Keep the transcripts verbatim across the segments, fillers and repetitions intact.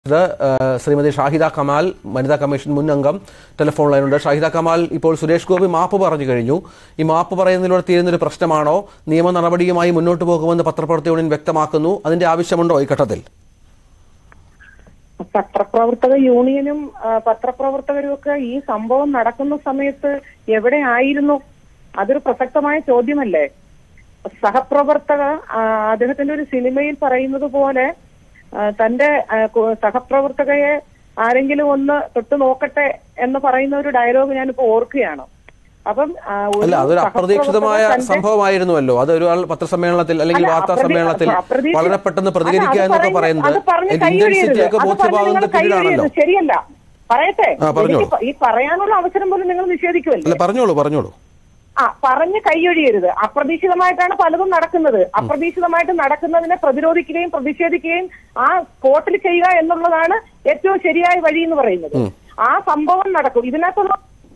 ശ്രീമതി ഷാഹിദ കമാൽ വനിതാ കമ്മീഷൻ മുൻ അംഗം ടെലിഫോൺ ലൈനുണ്ട്. ഷാഹിദ കമാൽ, ഇപ്പോൾ സുരേഷ് ഗോപി മാപ്പ് പറഞ്ഞു കഴിഞ്ഞു. ഈ മാപ്പ് പറയുന്നതിലൂടെ തീരുന്നൊരു പ്രശ്നമാണോ? നിയമ നടപടിയുമായി മുന്നോട്ട് പോകുമെന്ന് പത്രപ്രവർത്തക യൂണിയൻ വ്യക്തമാക്കുന്നു. അതിന്റെ ആവശ്യമുണ്ടോ ഈ ഘട്ടത്തിൽ? പത്രപ്രവർത്തക യൂണിയനും പത്രപ്രവർത്തകരും ഒക്കെ ഈ സംഭവം നടക്കുന്ന സമയത്ത് എവിടെ ആയിരുന്നു? അതൊരു പ്രസക്തമായ ചോദ്യമല്ലേ? സഹപ്രവർത്തക അദ്ദേഹത്തിന്റെ ഒരു സിനിമയിൽ പറയുന്നത് പോലെ തന്റെ സഹപ്രവർത്തകയെ ആരെങ്കിലും ഒന്ന് തൊട്ട് നോക്കട്ടെ എന്ന് പറയുന്ന ഒരു ഡയലോഗ് ഞാനിപ്പോ ഓർക്കുകയാണ്. അപ്പം അല്ല, അതൊരു അപ്രതീക്ഷിതമായ സംഭവമായിരുന്നുവല്ലോ. അത് ഒരാൾ പത്രസമ്മേളനത്തിൽ അല്ലെങ്കിൽ വാർത്താ സമ്മേളനത്തിൽ വളരെ പെട്ടെന്ന് പ്രതികരിക്കുക എന്നൊക്കെ പറയുന്നത് ശരിയല്ല. പറയട്ടെ, ഈ പറയാനുള്ള അവസരം പോലും നിങ്ങൾ നിഷേധിക്കുമല്ലോ. പറഞ്ഞോളൂ പറഞ്ഞോളൂ ആ പറഞ്ഞ് കൈയൊഴിയരുത്. അപ്രതീക്ഷിതമായിട്ടാണ് പലതും നടക്കുന്നത്. അപ്രതീക്ഷിതമായിട്ട് നടക്കുന്നതിനെ പ്രതിരോധിക്കുകയും പ്രതിഷേധിക്കുകയും ആ സ്പോട്ടിൽ ചെയ്യുക എന്നുള്ളതാണ് ഏറ്റവും ശരിയായ വഴി എന്ന് പറയുന്നത്. ആ സംഭവം നടക്കും. ഇതിനകത്തുള്ള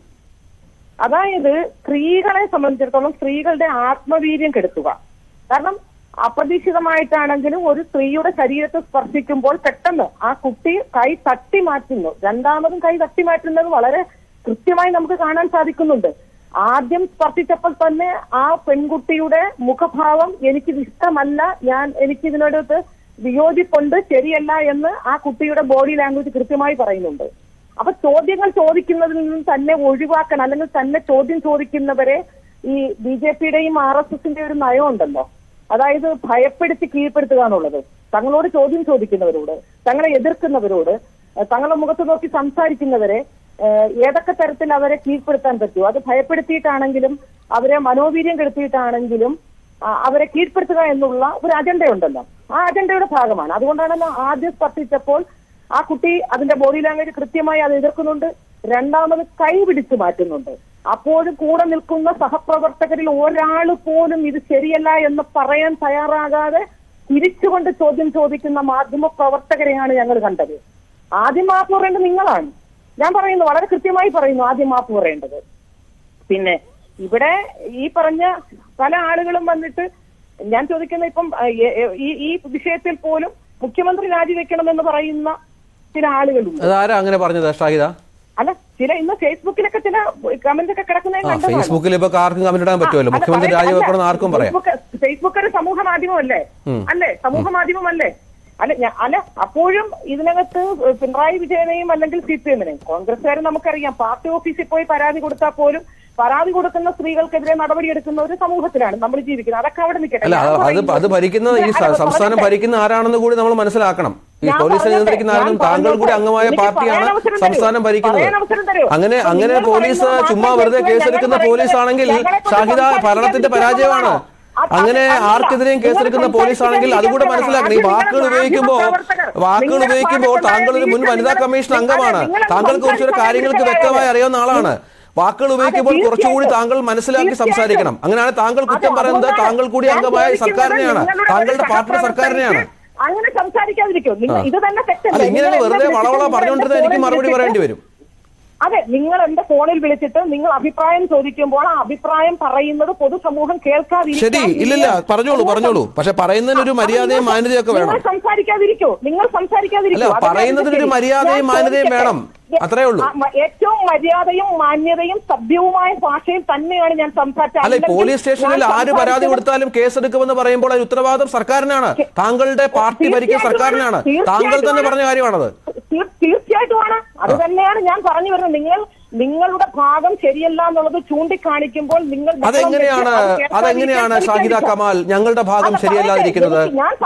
അതായത് സ്ത്രീകളെ സംബന്ധിച്ചിടത്തോളം സ്ത്രീകളുടെ ആത്മവീര്യം കെടുത്തുക. കാരണം അപ്രതീക്ഷിതമായിട്ടാണെങ്കിലും ഒരു സ്ത്രീയുടെ ശരീരത്തെ സ്പർശിക്കുമ്പോൾ പെട്ടെന്ന് ആ കുട്ടി കൈ തട്ടി മാറ്റുന്നു. രണ്ടാമതും കൈ തട്ടി മാറ്റുന്നത് വളരെ കൃത്യമായി നമുക്ക് കാണാൻ സാധിക്കുന്നുണ്ട്. ആദ്യം സ്പർശിച്ചപ്പോൾ തന്നെ ആ പെൺകുട്ടിയുടെ മുഖഭാവം എനിക്കിത് ഇഷ്ടമല്ല, ഞാൻ എനിക്കിതിനോടൊത്ത് വിയോജിപ്പുണ്ട്, ശരിയല്ല എന്ന് ആ കുട്ടിയുടെ ബോഡി ലാംഗ്വേജ് കൃത്യമായി പറയുന്നുണ്ട്. അപ്പൊ ചോദ്യങ്ങൾ ചോദിക്കുന്നതിൽ നിന്നും തന്നെ ഒഴിവാക്കാൻ, അല്ലെങ്കിൽ തന്നെ ചോദ്യം ചോദിക്കുന്നവരെ ഈ ബി ജെ പിയുടെയും ആർ എസ് എസിന്റെ ഒരു നയമുണ്ടല്ലോ, അതായത് ഭയപ്പെടുത്തി കീഴ്പ്പെടുത്തുക എന്നുള്ളത്. തങ്ങളോട് ചോദ്യം ചോദിക്കുന്നവരോട്, തങ്ങളെ എതിർക്കുന്നവരോട്, തങ്ങളുടെ മുഖത്ത് നോക്കി സംസാരിക്കുന്നവരെ ഏതൊക്കെ തരത്തിൽ അവരെ കീഴ്പ്പെടുത്താൻ പറ്റുമോ അത് ഭയപ്പെടുത്തിയിട്ടാണെങ്കിലും അവരെ മനോവീര്യം കെടുത്തിയിട്ടാണെങ്കിലും അവരെ കീഴ്പ്പെടുത്തുക എന്നുള്ള ഒരു അജണ്ടയുണ്ടല്ലോ. ആ അജണ്ടയുടെ ഭാഗമാണ്. അതുകൊണ്ടാണല്ലോ ആദ്യം സ്പർശിച്ചപ്പോൾ ആ കുട്ടി അതിന്റെ ബോഡി ലാംഗ്വേജ് കൃത്യമായി അത് എതിർക്കുന്നുണ്ട്. രണ്ടാമത് കൈ പിടിച്ചു മാറ്റുന്നുണ്ട്. അപ്പോഴും കൂടെ നിൽക്കുന്ന സഹപ്രവർത്തകരിൽ ഒരാൾ പോലും ഇത് ശരിയല്ല എന്ന് പറയാൻ തയ്യാറാകാതെ തിരിച്ചുകൊണ്ട് ചോദ്യം ചോദിക്കുന്ന മാധ്യമ പ്രവർത്തകരെയാണ് ഞങ്ങൾ കണ്ടത്. ആദ്യം മാപ്പ് പറയേണ്ടത് നിങ്ങളാണ്. ഞാൻ പറയുന്നു, വളരെ കൃത്യമായി പറയുന്നു, ആദ്യം മാപ്പ് പറയേണ്ടത്. പിന്നെ ഇവിടെ ഈ പറഞ്ഞ പല ആളുകളും വന്നിട്ട് ഞാൻ ചോദിക്കുന്ന ഇപ്പം ഈ ഈ വിഷയത്തിൽ പോലും മുഖ്യമന്ത്രി രാജിവെക്കണമെന്ന് പറയുന്ന ചില ആളുകളുണ്ട്. അങ്ങനെ പറഞ്ഞത് ഷാഹിദ? അല്ല, ചില ഇന്ന് ഫേസ്ബുക്കിലൊക്കെ ചില കമന്റ് ഒക്കെ കിടക്കുന്നത് ഫേസ്ബുക്കിൽ ഇപ്പൊ ആർക്കും കമന്റ് ഇടാൻ പറ്റുമല്ലോ. മുഖ്യമന്ത്രി രാജിവെക്കണം ആർക്കും പറയാം. ഫേസ്ബുക്ക് ഒരു സമൂഹ മാധ്യമമല്ലേ? അല്ലേ? സമൂഹ മാധ്യമമല്ലേ? അല്ല അല്ല അപ്പോഴും ഇതിനകത്ത് പിണറായി വിജയനെയും അല്ലെങ്കിൽ സി പി എമ്മിനെയും കോൺഗ്രസ്സുകാരെ നമുക്കറിയാം, പാർട്ടി ഓഫീസിൽ പോയി പരാതി കൊടുത്താൽ പോലും പരാതി കൊടുക്കുന്ന സ്ത്രീകൾക്കെതിരെ നടപടിയെടുക്കുന്ന ഒരു സമൂഹത്തിലാണ് നമ്മൾ ജീവിക്കുന്നത്. അതൊക്കെ അവിടെ നിൽക്കട്ടെ. അല്ല, അത് അത് ഭരിക്കുന്ന ഈ സംസ്ഥാനം ഭരിക്കുന്ന ആരാണെന്ന് കൂടി നമ്മൾ മനസ്സിലാക്കണം. ഈ പോലീസിനെ നിയന്ത്രിക്കുന്ന ആരെങ്കിലും താങ്കൾ കൂടി അംഗമായ പാർട്ടിയാണ് സംസ്ഥാനം ഭരിക്കുന്നത്. അങ്ങനെ അങ്ങനെ പോലീസ് ചുമ്മാ വെറുതെ കേസെടുക്കുന്ന പോലീസ് ആണെങ്കിൽ ഷാഹിദ ഭരണത്തിന്റെ പരാജയമാണ്. അങ്ങനെ ആർക്കെതിരെയും കേസെടുക്കുന്ന പോലീസ് ആണെങ്കിൽ അതുകൂടെ മനസ്സിലാക്കണം. ഈ വാക്കുകൾ ഉപയോഗിക്കുമ്പോൾ വാക്കുകൾ ഉപയോഗിക്കുമ്പോൾ താങ്കൾ ഒരു മുൻ വനിതാ കമ്മീഷൻ അംഗമാണ്. താങ്കൾക്ക് കുറച്ചൊരു കാര്യങ്ങൾക്ക് വ്യക്തമായി അറിയാവുന്ന ആളാണ്. വാക്കുകൾ ഉപയോഗിക്കുമ്പോൾ കുറച്ചുകൂടി താങ്കൾ മനസ്സിലാക്കി സംസാരിക്കണം. അങ്ങനെയാണ് താങ്കൾ കുറ്റം പറയുന്നത് താങ്കൾ കൂടി അംഗമായ സർക്കാരിനെയാണ്, താങ്കളുടെ പാർട്ടിയുടെ സർക്കാരിനെയാണ്. അങ്ങനെ സംസാരിക്കാതിരിക്കും. ഇത് തന്നെ തെറ്റല്ല. അല്ല, ഇങ്ങനെ വെറുതെ വളവള പറഞ്ഞുകൊണ്ടിരുന്ന എനിക്ക് മറുപടി പറയേണ്ടി വരും. അതെ, നിങ്ങൾ എന്റെ ഫോണിൽ വിളിച്ചിട്ട് നിങ്ങൾ അഭിപ്രായം ചോദിക്കുമ്പോൾ ആ അഭിപ്രായം പറയുന്നത് പൊതുസമൂഹം കേൾക്കാതിരിക്കും. ശരി, ഇല്ലില്ല, പറഞ്ഞോളൂ പറഞ്ഞോളൂ. പക്ഷെ പറയുന്നതിനൊരു മര്യാദയും മാന്യതയൊക്കെ വേണം. സംസാരിക്കാതിരിക്കോ? നിങ്ങൾ സംസാരിക്കാതിരിക്കോ? പറയുന്നതിനൊരു മര്യാദയും മാന്യതയും വേണം, അത്രേ ഉള്ളൂ. ഏറ്റവും മര്യാദയും മാന്യതയും സഭ്യവുമായ ഭാഷയിൽ തന്നെയാണ് ഞാൻ സംസാരിച്ചത്. അല്ലെ, പോലീസ് സ്റ്റേഷനിൽ ആര് പരാതി കൊടുത്താലും കേസെടുക്കുമെന്ന് പറയുമ്പോൾ അത് ഉത്തരവാദിത്വം സർക്കാരിനാണ്. താങ്കളുടെ പാർട്ടി ഭരിക്കുന്ന സർക്കാരിനാണ്. താങ്കൾ തന്നെ പറഞ്ഞ കാര്യമാണത്. തീർച്ചയായിട്ടുമാണ്. അത് തന്നെയാണ് ഞാൻ പറഞ്ഞു വരുന്നത്. നിങ്ങൾ നിങ്ങളുടെ ഭാഗം ശരിയല്ല എന്നുള്ളത് ചൂണ്ടിക്കാണിക്കുമ്പോൾ നിങ്ങൾ അതെങ്ങനെയാണ് അതെങ്ങനെയാണ് ഷാഹിദ കമാൽ ഞങ്ങളുടെ ഭാഗം ശരിയല്ലാതിരിക്കുന്നത്?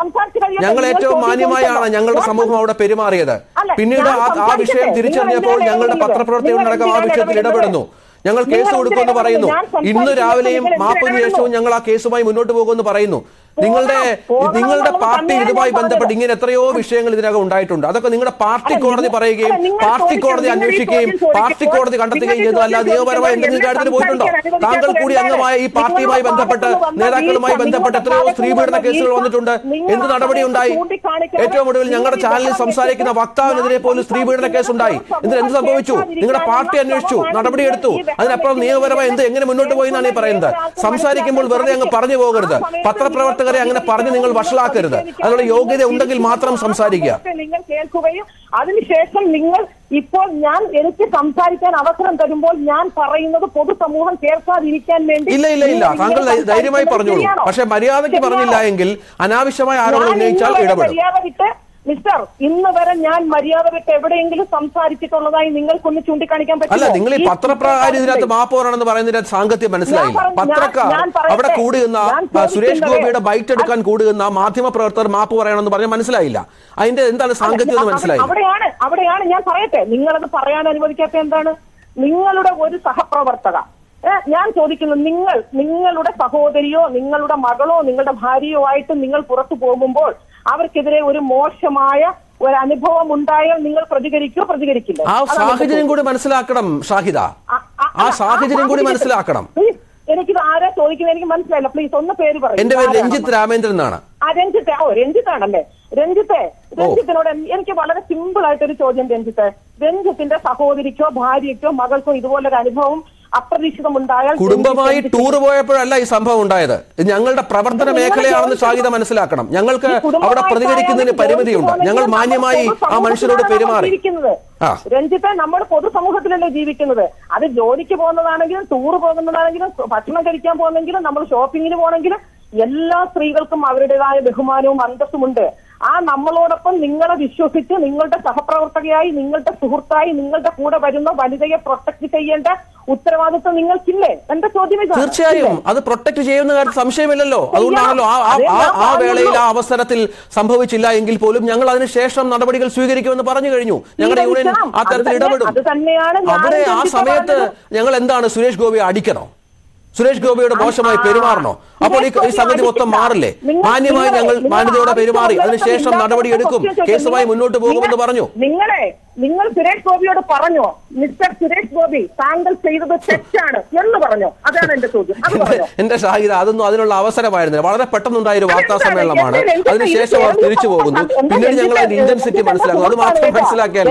ഞങ്ങൾ ഏറ്റവും മാന്യമായാണ് ഞങ്ങളുടെ സമൂഹം അവിടെ പെരുമാറിയത്. പിന്നീട് ആ വിഷയം തിരിച്ചറിഞ്ഞപ്പോൾ ഞങ്ങളുടെ പത്രപ്രവർത്തകരടക്കം ആ വിഷയത്തിൽ ഇടപെടുന്നു. ഞങ്ങൾ കേസ് കൊടുക്കുമെന്ന് പറയുന്നു. ഇന്ന് രാവിലെയും മാപ്പിന് ശേഷവും ഞങ്ങൾ ആ കേസുമായി മുന്നോട്ട് പോകുമെന്ന് പറയുന്നു. നിങ്ങളുടെ നിങ്ങളുടെ പാർട്ടി ഇതുമായി ബന്ധപ്പെട്ട് ഇങ്ങനെ എത്രയോ വിഷയങ്ങൾ ഇതിനകം ഉണ്ടായിട്ടുണ്ട്. അതൊക്കെ നിങ്ങളുടെ പാർട്ടി കോടതി പറയുകയും പാർട്ടി കോടതി അന്വേഷിക്കുകയും പാർട്ടി കോടതി കണ്ടെത്തുകയും ചെയ്തു. അല്ലാതെ നിയമപരമായ എന്തെങ്കിലും കാര്യത്തിൽ പോയിട്ടുണ്ടോ? താങ്കൾ കൂടി അംഗമായ ഈ പാർട്ടിയുമായി ബന്ധപ്പെട്ട് നേതാക്കളുമായി ബന്ധപ്പെട്ട് എത്രയോ സ്ത്രീപീഡന കേസുകൾ വന്നിട്ടുണ്ട്. എന്ത് നടപടി ഉണ്ടായി? ഏറ്റവും ഒടുവിൽ ഞങ്ങളുടെ ചാനലിൽ സംസാരിക്കുന്ന വക്താവിനെതിരെ പോലും സ്ത്രീപീഡന കേസ് ഉണ്ടായി. ഇതിന് എന്ത് സംഭവിച്ചു? നിങ്ങളുടെ പാർട്ടി അന്വേഷിച്ചു, നടപടിയെടുത്തു. അതിനപ്പുറം നിയമപരമായി എന്ത് എങ്ങനെ മുന്നോട്ട് പോയി എന്നാണ് ഈ പറയുന്നത്. സംസാരിക്കുമ്പോൾ വെറുതെ അങ്ങ് പറഞ്ഞു പോകരുത്. പത്രപ്രവർത്തകർ പ്രവർത്തകരെ അങ്ങനെ പറഞ്ഞ് നിങ്ങൾ വഷളാക്കരുത്. അതിനുള്ള യോഗ്യത ഉണ്ടെങ്കിൽ മാത്രം സംസാരിക്കുക. നിങ്ങൾ കേൾക്കുകയും അതിനുശേഷം നിങ്ങൾ ഇപ്പോൾ ഞാൻ എനിക്ക് സംസാരിക്കാൻ അവസരം തരുമ്പോൾ ഞാൻ പറയുന്നത് പൊതുസമൂഹം കേൾക്കാതിരിക്കാൻ വേണ്ടി ഇല്ല ഇല്ല ഇല്ല താങ്കൾ ധൈര്യമായി പറഞ്ഞോളൂ. പക്ഷെ മര്യാദയ്ക്ക് പറഞ്ഞില്ല എങ്കിൽ അനാവശ്യമായ ആരോപണം ഉന്നയിച്ചാൽ ഇടപെടും. മിസ്റ്റർ, ഇന്ന് വരെ ഞാൻ മര്യാദ വിട്ട് എവിടെയെങ്കിലും സംസാരിച്ചിട്ടുള്ളതായി നിങ്ങൾക്കൊന്ന് ചൂണ്ടിക്കാണിക്കാൻ പറ്റില്ല. അല്ല, നിങ്ങൾ ഈ പത്രപ്രകാരം ഇതിനകത്ത് മാപ്പ് പറയണമെന്ന് പറയുന്നതിനകത്ത് സാങ്കത്യം മനസ്സിലായില്ല. പത്രക്കാർ അവിടെ കൂടുന്ന സുരേഷ് ഗോപിയുടെ ബൈറ്റ് എടുക്കാൻ കൂടുന്ന മാധ്യമ പ്രവർത്തകർ മാപ്പ് പറയണമെന്ന് പറഞ്ഞാൽ മനസ്സിലായില്ല. അതിന്റെ എന്താണ് സാങ്കത്യം എന്ന് മനസ്സിലായില്ല. അവിടെയാണ് അവിടെയാണ് ഞാൻ പറയട്ടെ, നിങ്ങളത് പറയാൻ അനുവദിക്കാത്ത എന്താണ്? നിങ്ങളുടെ ഒരു സഹപ്രവർത്തക, ഞാൻ ചോദിക്കുന്നു, നിങ്ങൾ നിങ്ങളുടെ സഹോദരിയോ നിങ്ങളുടെ മകളോ നിങ്ങളുടെ ഭാര്യയോ ആയിട്ട് നിങ്ങൾ പുറത്തു പോകുമ്പോൾ അവർക്കെതിരെ ഒരു മോശമായ ഒരു അനുഭവം ഉണ്ടായാൽ നിങ്ങൾ പ്രതികരിക്കോ പ്രതികരിക്കില്ല? ആ സാഹചര്യം കൂടി മനസ്സിലാക്കണം ഷാഹിദ, ആ സാഹചര്യം കൂടി മനസ്സിലാക്കണം. എനിക്കിത് ആരാ ചോദിക്കുന്നത് എനിക്ക് മനസ്സിലായില്ല. പ്ലീസ് ഒന്ന് പേര് പറയും. എന്റെ പേര് രഞ്ജിത്ത് രാമേന്ദ്രൻ എന്നാണ്. ആ രഞ്ജിത്തെ, ഓ രഞ്ജിത്താണല്ലേ. രഞ്ജിത്തെ, രഞ്ജിത്തിനോട് എനിക്ക് വളരെ സിമ്പിൾ ആയിട്ടൊരു ചോദ്യം. രഞ്ജിത്തെ, രഞ്ജിത്തിന്റെ സഹോദരിക്കോ ഭാര്യയ്ക്കോ മകൾക്കോ ഇതുപോലൊരു അനുഭവം അപ്രതീക്ഷിതമുണ്ടായാൽ, കുടുംബമായി ടൂർ പോയപ്പോഴല്ല ഈ സംഭവം ഉണ്ടായത്, ഞങ്ങളുടെ പ്രവർത്തന മേഖലയാണെന്ന് ഷാഹിദ മനസ്സിലാക്കണം. ഞങ്ങൾക്ക് അവിടെ പ്രതികരിക്കുന്നതിന് പരിമിതിയുണ്ട്. ഞങ്ങൾ മാന്യമായി ആ മനുഷ്യരോട് പെരുമാറി. രഞ്ജിത്തെ, നമ്മൾ പൊതുസമൂഹത്തിലല്ലേ ജീവിക്കുന്നത്. അത് ജോലിക്ക് പോകുന്നതാണെങ്കിലും ടൂർ പോകുന്നതാണെങ്കിലും ഭക്ഷണം കഴിക്കാൻ പോകുന്നെങ്കിലും നമ്മൾ ഷോപ്പിങ്ങിന് പോകണമെങ്കിലും എല്ലാ സ്ത്രീകൾക്കും അവരുടേതായ ബഹുമാനവും അന്തസ്സുമുണ്ട്. ആ നമ്മളോടൊപ്പം നിങ്ങളെ വിശ്വസിച്ച് നിങ്ങളുടെ സഹപ്രവർത്തകയായി നിങ്ങളുടെ സുഹൃത്തായി നിങ്ങളുടെ കൂടെ വരുന്ന വനിതയെ പ്രൊട്ടക്ട് ചെയ്യേണ്ട ഉത്തരവാദിത്വം നിങ്ങൾക്കില്ലേ? എന്റെ ചോദ്യം ഇതാണ്. തീർച്ചയായും അത് പ്രൊട്ടക്ട് ചെയ്യുന്ന കാര്യത്തിൽ സംശയമില്ലല്ലോ. അതുകൊണ്ടാണല്ലോ ആ വേളയിൽ ആ അവസരത്തിൽ സംഭവിച്ചില്ല എങ്കിൽ പോലും ഞങ്ങൾ അതിനുശേഷം നടപടികൾ സ്വീകരിക്കുമെന്ന് പറഞ്ഞു കഴിഞ്ഞു. ഞങ്ങളുടെ യൂണിയൻ ആ തരത്തിൽ ഇടപെടും. അവിടെ ആ സമയത്ത് ഞങ്ങൾ എന്താണ് സുരേഷ് ഗോപിയെ അടിക്കണോ? സുരേഷ് ഗോപിയുടെ മോശമായി പെരുമാറണോ? അപ്പോൾ ഈ സംഗതി മൊത്തം മാറില്ലേ? മാന്യമായി ഞങ്ങൾ മാന്യതയോടെ പെരുമാറി അതിനുശേഷം നടപടി എടുക്കും, കേസുമായി മുന്നോട്ട് പോകുമെന്ന് പറഞ്ഞു. നിങ്ങളെ നിങ്ങൾ സുരേഷ് ഗോപിയോട് പറഞ്ഞോ, മിസ്റ്റർ സുരേഷ് ഗോപി താങ്കൾ ചെയ്തത് തെറ്റാണ് എന്ന് പറഞ്ഞോ? അതാണ് എന്റെ ചോദ്യം. എന്റെ ഷാഹിദ, അതൊന്നും അതിനുള്ള അവസരമായിരുന്നില്ല. വളരെ പെട്ടെന്നുണ്ടായ ഒരു വാർത്താ സമ്മേളനമാണ്. അതിനുശേഷം അവർ തിരിച്ചു പോകുന്നു. പിന്നീട് ഞങ്ങൾ അതിന്റെ ഇന്റൻസിറ്റി മനസ്സിലാക്കുന്നു. അത് മാത്രം മനസ്സിലാക്കിയാൽ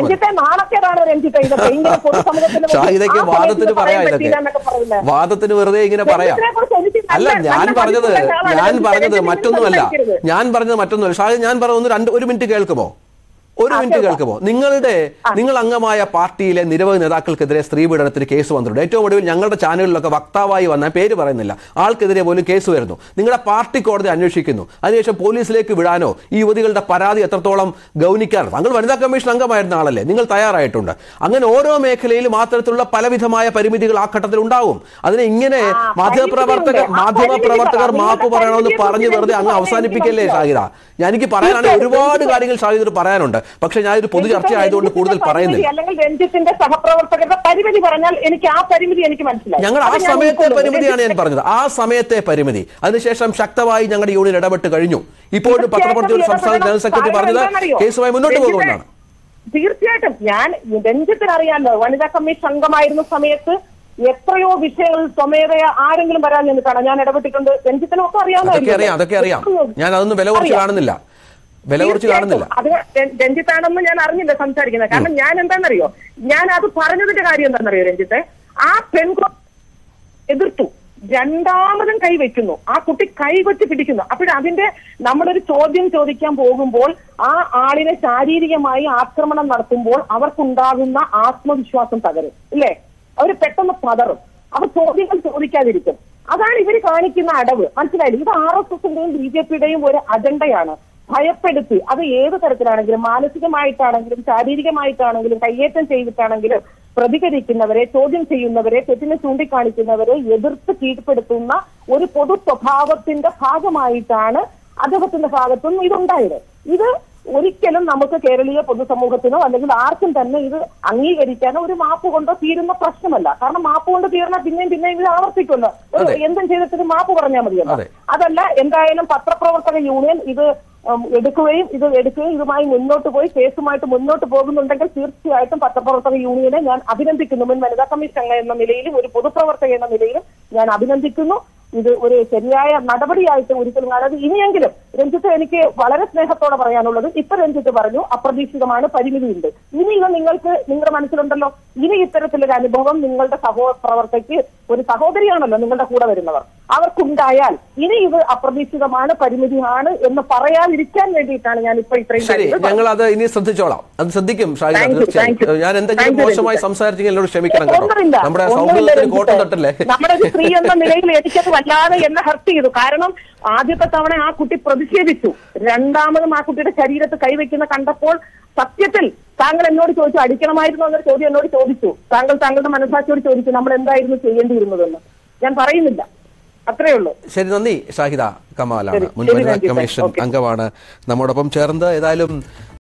ഷാഹിദയ്ക്ക് വാദത്തിന് പറയാം. ഇതൊക്കെ വാദത്തിന് വെറുതെ ഇങ്ങനെ പറയാം. അല്ല, ഞാൻ പറഞ്ഞത് ഞാൻ പറഞ്ഞത് മറ്റൊന്നുമല്ല ഞാൻ പറഞ്ഞത് മറ്റൊന്നുമല്ല ഷാഹിദ്, ഞാൻ പറഞ്ഞത് രണ്ട് ഒരു മിനിറ്റ് കേൾക്കുമോ? ഒരു മിനിറ്റ് കേൾക്കുമോ? നിങ്ങളുടെ നിങ്ങൾ അംഗമായ പാർട്ടിയിലെ നിരവധി നേതാക്കൾക്കെതിരെ സ്ത്രീ പീഡനത്തിന് കേസ് വന്നിട്ടുണ്ട്. ഏറ്റവും ഒടുവിൽ ഞങ്ങളുടെ ചാനലിലൊക്കെ വക്താവായി വന്ന, പേര് പറയുന്നില്ല, ആൾക്കെതിരെ പോലും കേസ് വരുന്നു. നിങ്ങളുടെ പാർട്ടി കോടതി അന്വേഷിക്കുന്നു. അതിനുശേഷം പോലീസിലേക്ക് വിടാനോ ഈ യുവതികളുടെ പരാതി എത്രത്തോളം ഗൗനിക്കാനോ, താങ്കൾ വനിതാ കമ്മീഷൻ അംഗമായിരുന്ന ആളല്ലേ, നിങ്ങൾ തയ്യാറായിട്ടുണ്ട്. അങ്ങനെ ഓരോ മേഖലയിലും ആ തരത്തിലുള്ള പലവിധമായ പരിമിതികൾ ആ ഘട്ടത്തിൽ ഉണ്ടാവും. അതിനെ ഇങ്ങനെ മാധ്യമപ്രവർത്തകർ മാധ്യമപ്രവർത്തകർ മാപ്പ് പറയണമെന്ന് പറഞ്ഞ് വെറുതെ അങ്ങ് അവസാനിപ്പിക്കല്ലേ ഷാഹിദ? എനിക്ക് പറയാനാണെങ്കിൽ ഒരുപാട് കാര്യങ്ങൾ ഷാഹിദ് പറയാനുണ്ട്. പക്ഷെ ഞാൻ ഒരു പൊതു ചർച്ച ആയതുകൊണ്ട് കൂടുതൽ പറയുന്നില്ല. അല്ലെങ്കിൽ രഞ്ജിത്തിന്റെ സഹപ്രവർത്തകരുടെ പരിമിതി പറഞ്ഞാൽ എനിക്ക് ആ പരിമിതി എനിക്ക് മനസ്സിലായി. ഞങ്ങൾ ആ സമയത്തെ പരിമിതിയാണ് ഞാൻ പറഞ്ഞത്, ആ സമയത്തെ പരിമിതി. അതിനുശേഷം ശക്തമായി ഞങ്ങളുടെ യൂണിയൻ ഇടപെട്ട് കഴിഞ്ഞു. ഇപ്പോഴും പത്രപ്രവർത്തകർ സംസ്ഥാന ജനറൽ സെക്രട്ടറി പറഞ്ഞത് കേസുമായി മുന്നോട്ട് പോകുമെന്നാണ്. തീർച്ചയായിട്ടും ഞാൻ രഞ്ജിത്തിന് അറിയാമല്ലോ, വനിതാ കമ്മീഷൻ അംഗമായിരുന്ന സമയത്ത് എത്രയോ വിഷയങ്ങളിൽ സ്വമേധയ ആരെങ്കിലും വരാൻ നിന്നിട്ടാണ് ഞാൻ ഇടപെട്ടിട്ടുണ്ട്. രഞ്ജിത്തിനും ഒക്കെ അറിയാവുന്ന അറിയാം അതൊക്കെ അറിയാം. ഞാൻ അതൊന്നും വില കുറച്ച് കാണുന്നില്ല വില കുറച്ച് കാണുന്നില്ല അത് രഞ്ജിത്താണെന്ന് ഞാൻ അറിഞ്ഞില്ല സംസാരിക്കുന്നത്. കാരണം ഞാൻ എന്താണെന്നറിയോ, ഞാൻ അത് പറഞ്ഞതിന്റെ കാര്യം എന്താണെന്നറിയോ രഞ്ജിത്തെ, ആ പെൺകുട്ടി എതിർത്തു, രണ്ടാമതും കൈവയ്ക്കുന്നു, ആ കുട്ടി കൈവച്ച് പിടിക്കുന്നു. അപ്പോഴതിന്റെ നമ്മളൊരു ചോദ്യം ചോദിക്കാൻ പോകുമ്പോൾ ആ ആളിനെ ശാരീരികമായി ആക്രമണം നടത്തുമ്പോൾ അവർക്കുണ്ടാകുന്ന ആത്മവിശ്വാസം തകരും, ഇല്ലേ? അവർ പെട്ടെന്ന് പതറും, അവർ ചോദ്യങ്ങൾ ചോദിക്കാതിരിക്കും. അതാണ് ഇവര് കാണിക്കുന്ന അടവ്. മനസ്സിലായില്ല? ഇത് ആർ എസ് എസിന്റെയും ബി ജെ പിയുടെയും ഒരു അജണ്ടയാണ്. ഭയപ്പെടുത്തി, അത് ഏത് തരത്തിലാണെങ്കിലും, മാനസികമായിട്ടാണെങ്കിലും ശാരീരികമായിട്ടാണെങ്കിലും കയ്യേറ്റം ചെയ്തിട്ടാണെങ്കിലും പ്രതികരിക്കുന്നവരെ, ചോദ്യം ചെയ്യുന്നവരെ, തെറ്റിനെ ചൂണ്ടിക്കാണിക്കുന്നവരെ എതിർത്ത് കീഴ്പ്പെടുത്തുന്ന ഒരു പൊതു സ്വഭാവത്തിന്റെ ഭാഗമായിട്ടാണ് അദ്ദേഹത്തിന്റെ ഭാഗത്തുനിന്ന് ഇതുണ്ടായത്. ഇത് ഒരിക്കലും നമുക്ക് കേരളീയ പൊതുസമൂഹത്തിനോ അല്ലെങ്കിൽ ആർക്കും തന്നെ ഇത് അംഗീകരിക്കാനോ ഒരു മാപ്പ് കൊണ്ടോ തീരുന്ന പ്രശ്നമല്ല. കാരണം മാപ്പ് കൊണ്ട് തീർന്നാൽ പിന്നെയും പിന്നെയും ഇത് ആവർത്തിക്കുമല്ലോ. എന്തും ചെയ്തിട്ട് മാപ്പ് പറഞ്ഞാൽ മതിയല്ലോ. അതല്ല, എന്തായാലും പത്രപ്രവർത്തക യൂണിയൻ ഇത് എടുക്കുകയും ഇത് എടുക്കുകയും ഇതുമായി മുന്നോട്ട് പോയി കേസുമായിട്ട് മുന്നോട്ട് പോകുന്നുണ്ടെങ്കിൽ തീർച്ചയായിട്ടും പത്രപ്രവർത്തക യൂണിയനെ ഞാൻ അഭിനന്ദിക്കുന്നു. മുൻ വനിതാ കമ്മീഷൻ അംഗം എന്ന നിലയിലും ഒരു പൊതുപ്രവർത്തക എന്ന നിലയിലും ഞാൻ അഭിനന്ദിക്കുന്നു. ഇത് ഒരു ശരിയായ നടപടിയായിട്ട് ഒരിക്കലും കാണാതെ ഇനിയെങ്കിലും രഞ്ജിത്ത് എനിക്ക് വളരെ സ്നേഹത്തോടെ പറയാനുള്ളത്, ഇപ്പൊ രഞ്ജിത്ത് പറഞ്ഞു അപ്രതീക്ഷിതമാണ്, പരിമിതിയുണ്ട്. ഇനി ഇത് നിങ്ങൾക്ക് നിങ്ങളുടെ മനസ്സിലുണ്ടല്ലോ, ഇനി ഇത്തരത്തിലൊരു അനുഭവം നിങ്ങളുടെ സഹപ്രവർത്തകയ്ക്ക്, ഒരു സഹോദരിയാണല്ലോ നിങ്ങളുടെ കൂടെ വരുന്നവർ, അവർക്കുണ്ടായാൽ ഇനി ഇത് അപ്രതീക്ഷിതമാണ്, പരിമിതിയാണ് എന്ന് പറയാതിരിക്കാൻ വേണ്ടിയിട്ടാണ് ഞാൻ ഇപ്പൊ ഇത്രയും. ശരി, ഞങ്ങൾ അത് ഇനി ശ്രദ്ധിച്ചോളാം, അത് ശ്രദ്ധിക്കും ഷാഹിദ. തീർച്ചയായും ഞാൻ എന്തെങ്കിലും മോശമായി സംസാരിച്ചെങ്കിൽ എന്നോട് ക്ഷമിക്കണം കേട്ടോ. നമ്മുടെ സൗഹൃദത്തിന് കോട്ടം തട്ടല്ലേ. നമ്മുടെ ഒരു സ്ത്രീ എന്ന നിലയിൽ എനിക്കത് വല്ലാതെ എന്നെ ഹർട്ട് ചെയ്തു. കാരണം ആദ്യത്തെ തവണ ആ കുട്ടി പ്രതിഷേധിച്ചു, രണ്ടാമതും ആ കുട്ടിയുടെ ശരീരത്ത് കൈവയ്ക്കുന്ന കണ്ടപ്പോൾ സത്യത്തിൽ താങ്കൾ എന്നോട് ചോദിച്ചു, അടിക്കണമായിരുന്നു എന്നൊരു ചോദ്യം എന്നോട് ചോദിച്ചു. താങ്കൾ താങ്കളുടെ മനസ്സാക്ഷിയോട് ചോദിച്ചു നമ്മൾ എന്തായിരുന്നു ചെയ്യേണ്ടിയിരുന്നതെന്ന്. ഞാൻ പറയുന്നില്ല, അത്രേ ഉള്ളൂ. ശരി, നന്ദി. ഷാഹിദ കമാലാണ്, മുൻ വനിതാ കമ്മീഷൻ അംഗമാണ് നമ്മോടൊപ്പം ചേർന്ന്. ഏതായാലും